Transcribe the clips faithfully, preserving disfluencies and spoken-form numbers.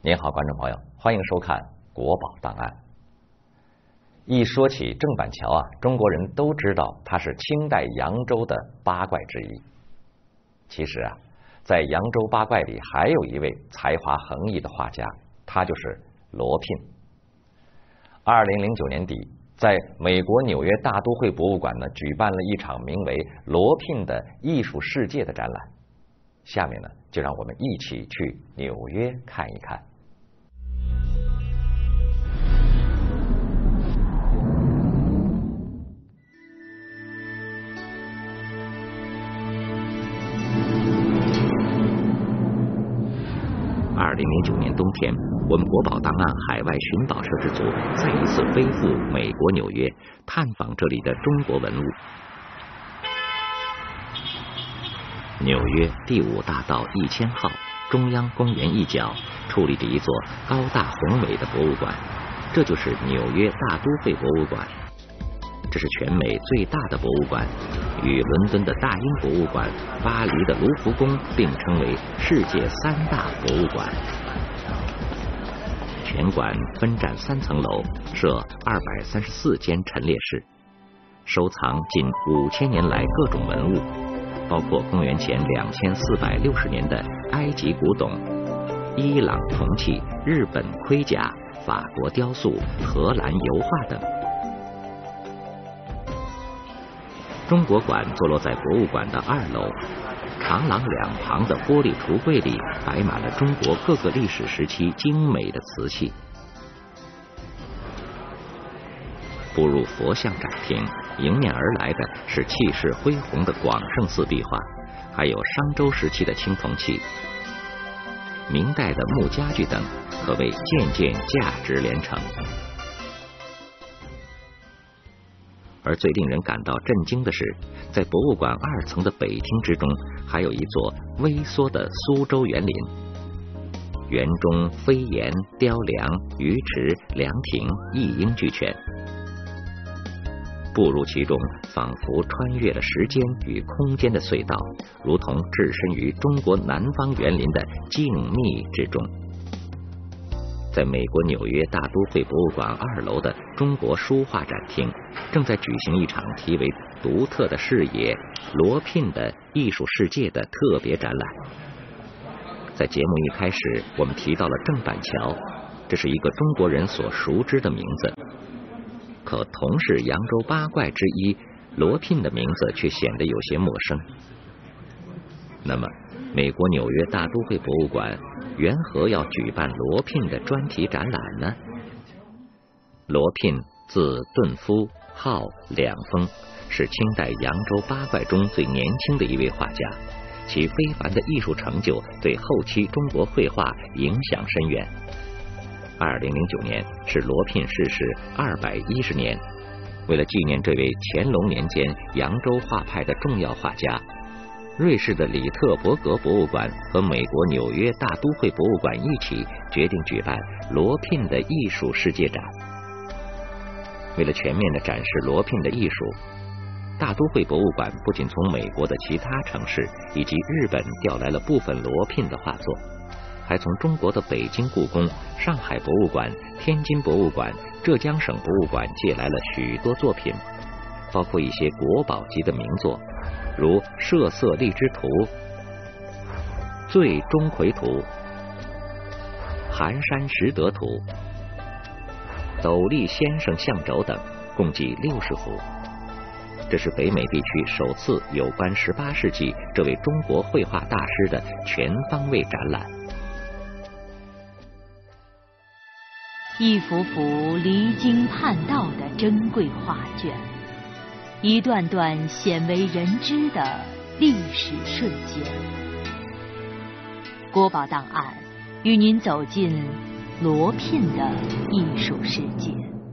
您好，观众朋友，欢迎收看《国宝档案》。一说起郑板桥啊，中国人都知道他是清代扬州的八怪之一。其实啊，在扬州八怪里还有一位才华横溢的画家，他就是罗聘。二零零九年底，在美国纽约大都会博物馆呢，举办了一场名为《罗聘的艺术世界》的展览。下面呢，就让我们一起去纽约看一看。 二零零九年冬天，我们国宝档案海外寻宝摄制组再一次飞赴美国纽约，探访这里的中国文物。纽约第五大道一千号中央公园一角矗立着一座高大宏伟的博物馆，这就是纽约大都会博物馆。这是全美最大的博物馆，与伦敦的大英博物馆、巴黎的卢浮宫并称为世界三大博物馆。全馆分占三层楼，设二百三十四间陈列室，收藏近五千年来各种文物，包括公元前两千四百六十年的埃及古董、伊朗铜器、日本盔甲、法国雕塑、荷兰油画等。中国馆坐落在博物馆的二楼，长廊两旁的玻璃橱柜里摆满了中国各个历史时期精美的瓷器。步入佛像展厅，迎面而来的是气势恢宏的广胜寺壁画，还有商周时期的青铜器、明代的木家具等，可谓件件价值连城。而最令人感到震惊的是，在博物馆二层的北厅之中，还有一座微缩的苏州园林，园中飞檐、雕梁、鱼池、凉亭一应俱全。步入其中，仿佛穿越了时间与空间的隧道，如同置身于中国南方园林的静谧之中。在美国纽约大都会博物馆二楼的中国书画展厅，正在举行一场题为“独特的视野：罗聘的艺术世界”的特别展览。在节目一开始，我们提到了郑板桥，这是一个中国人所熟知的名字。可同是扬州八怪之一，罗聘的名字却显得有些陌生。那么，美国纽约大都会博物馆缘何要举办罗聘的专题展览呢？罗聘字顿夫，号两峰，是清代扬州八怪中最年轻的一位画家，其非凡的艺术成就对后期中国绘画影响深远。二零零九年是罗聘逝世二百一十年，为了纪念这位乾隆年间扬州画派的重要画家，瑞士的里特伯格博物馆和美国纽约大都会博物馆一起决定举办罗聘的艺术世界展。为了全面地展示罗聘的艺术，大都会博物馆不仅从美国的其他城市以及日本调来了部分罗聘的画作，还从中国的北京故宫、上海博物馆、天津博物馆、浙江省博物馆借来了许多作品，包括一些国宝级的名作，如《涉色荔枝图》、《醉钟馗图》、《寒山拾得图》、《斗笠先生相轴》等，共计六十幅。这是北美地区首次有关十八世纪这位中国绘画大师的全方位展览。 一幅幅离经叛道的珍贵画卷，一段段鲜为人知的历史瞬间。国宝档案与您走进罗聘的艺术世界。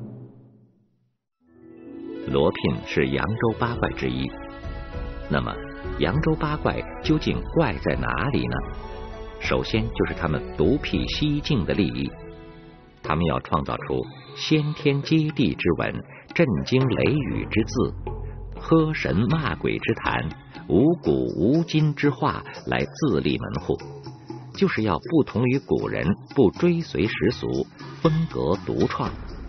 罗聘是扬州八怪之一，那么扬州八怪究竟怪在哪里呢？首先就是他们独辟蹊径的立意，他们要创造出先天接地之文、震惊雷雨之字、喝神骂鬼之谈、无古无今之画来自立门户， 就是要不同于古人，不追随时俗，风格独创。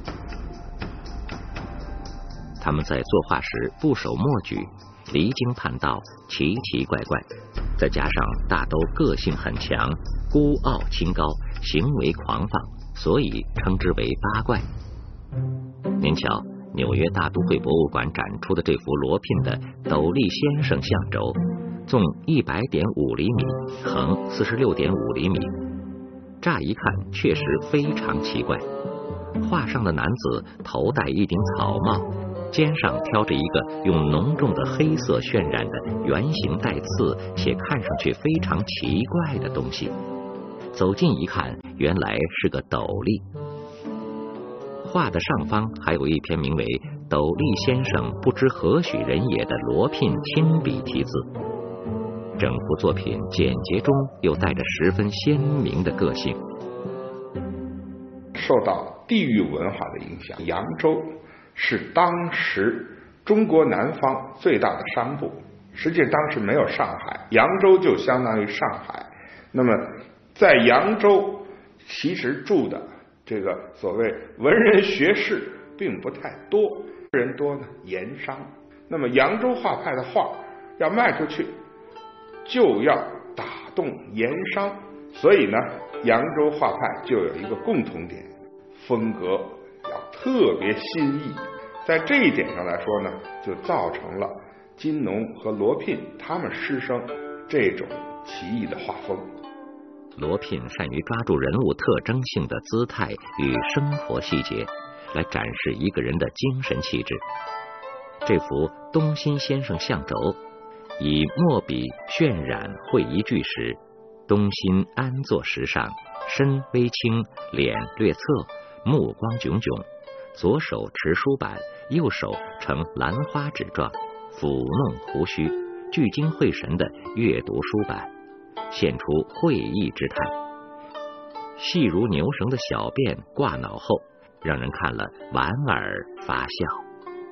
他们在作画时不守墨矩，离经叛道，奇奇怪怪，再加上大都个性很强，孤傲清高，行为狂放，所以称之为八怪。您瞧，纽约大都会博物馆展出的这幅罗聘的斗笠先生像轴，纵一百点五厘米，横四十六点五厘米，乍一看确实非常奇怪。画上的男子头戴一顶草帽，肩上挑着一个用浓重的黑色渲染的圆形带刺且看上去非常奇怪的东西。走近一看，原来是个斗笠。画的上方还有一篇名为《斗笠先生不知何许人也》的罗聘亲笔题字。整幅作品简洁中又带着十分鲜明的个性。 受到地域文化的影响，扬州是当时中国南方最大的商埠，实际当时没有上海，扬州就相当于上海。那么在扬州其实住的这个所谓文人学士并不太多，人多呢盐商。那么扬州画派的画要卖出去，就要打动盐商，所以呢扬州画派就有一个共同点，风格要特别新颖。在这一点上来说呢，就造成了金农和罗聘他们师生这种奇异的画风。 罗聘善于抓住人物特征性的姿态与生活细节，来展示一个人的精神气质。这幅东新先生像轴，以墨笔渲染绘一句时，东新安坐石上，身微倾，脸略侧，目光炯炯，左手持书板，右手呈兰花指状，抚弄胡须，聚精会神地阅读书板，现出会意之态。细如牛绳的小辫挂脑后，让人看了莞尔发笑。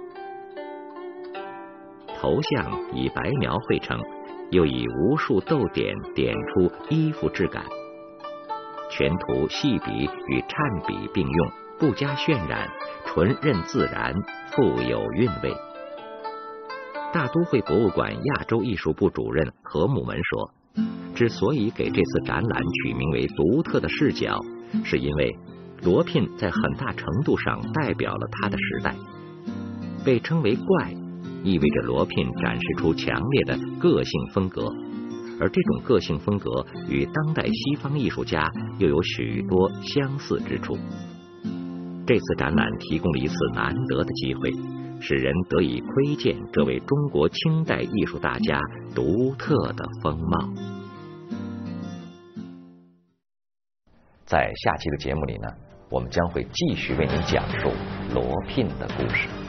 头像以白描绘成，又以无数逗点点出衣服质感，全图细笔与颤笔并用，不加渲染，纯任自然，富有韵味。大都会博物馆亚洲艺术部主任何姆文说，之所以给这次展览取名为独特的视角，是因为罗聘在很大程度上代表了他的时代。被称为怪，意味着罗聘展示出强烈的个性风格，而这种个性风格与当代西方艺术家又有许多相似之处。这次展览提供了一次难得的机会，使人得以窥见这位中国清代艺术大家独特的风貌。 在下期的节目里呢，我们将会继续为您讲述罗聘的故事。